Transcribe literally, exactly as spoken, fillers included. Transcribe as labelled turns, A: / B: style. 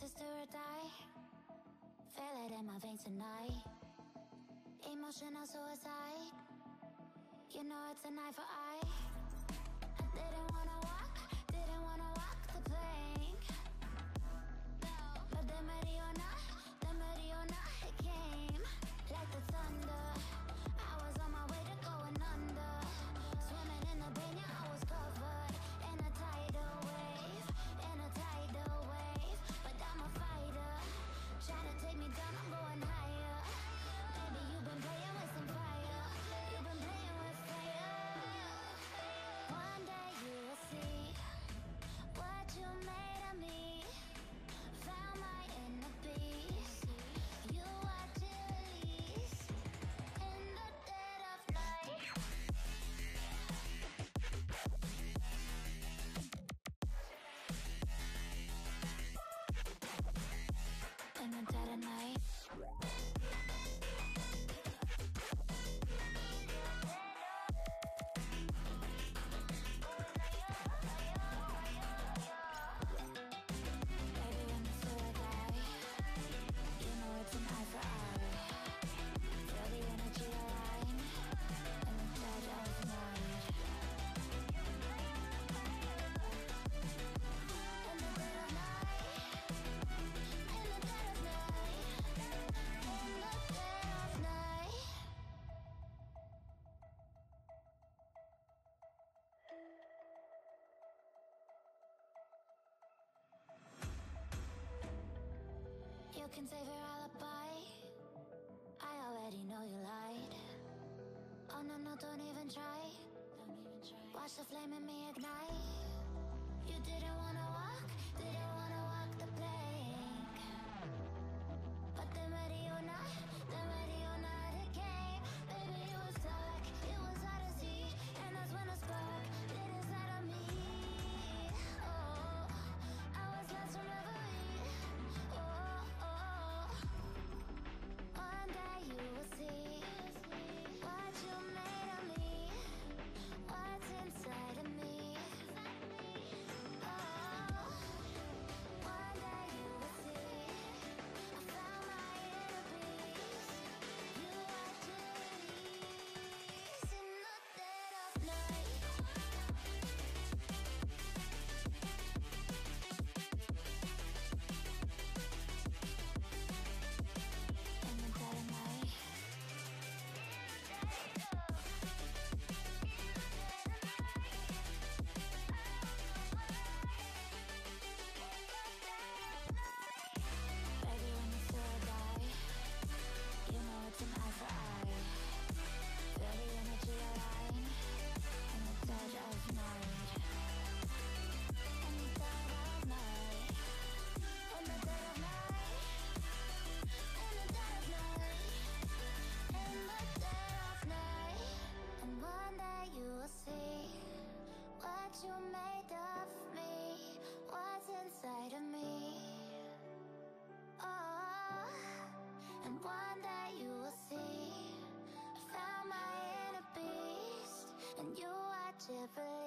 A: is do or die. Feel it in my veins tonight. Emotional suicide. You know it's an eye for eye. I didn't wanna walk, didn't wanna walk the plank. But the Mariona, the Mariona, it came like the thunder. I was on my way to going under. Swimming in the banya, I was covered in a tidal wave, in a tidal wave. But I'm a fighter, trying to take me down, I'm going higher. Baby, you've been playing with some fire. You've been playing with fire. One day you will see what you made of me. Found my inner peace. You watch it release in the dead of night. In the dead of night. Baby, when the sword die, you know it's an eye for eye. Feel the energy align in the dead of night. In the dead of night. In the dead of night. In the dead of night. You can save your alibi. I already know you lied. Oh no, no, don't even try. Don't even try. Watch the flame in me ignite. You didn't wanna walk, didn't wanna walk the plank. But the Mariona, the Mariona, it came. Baby, it was dark, it was hard to see. And that's when the spark lit inside of me. Oh, I was lost from reverie. Oh, oh. One day you will see what you made of me, what's inside of me. Oh, one day you will see I found my inner peace. You watch it release in the dead of night. In the dead of night. Baby, when the sword die, you know it's an eye for eye. Feel the energy align in the dead of night. In the dead of night. In the dead of night. In the dead of night. In the dead of night. And one day you will see what you made of me, what's inside of me. Oh, and one day you will see I found my inner beast, and you watch it release.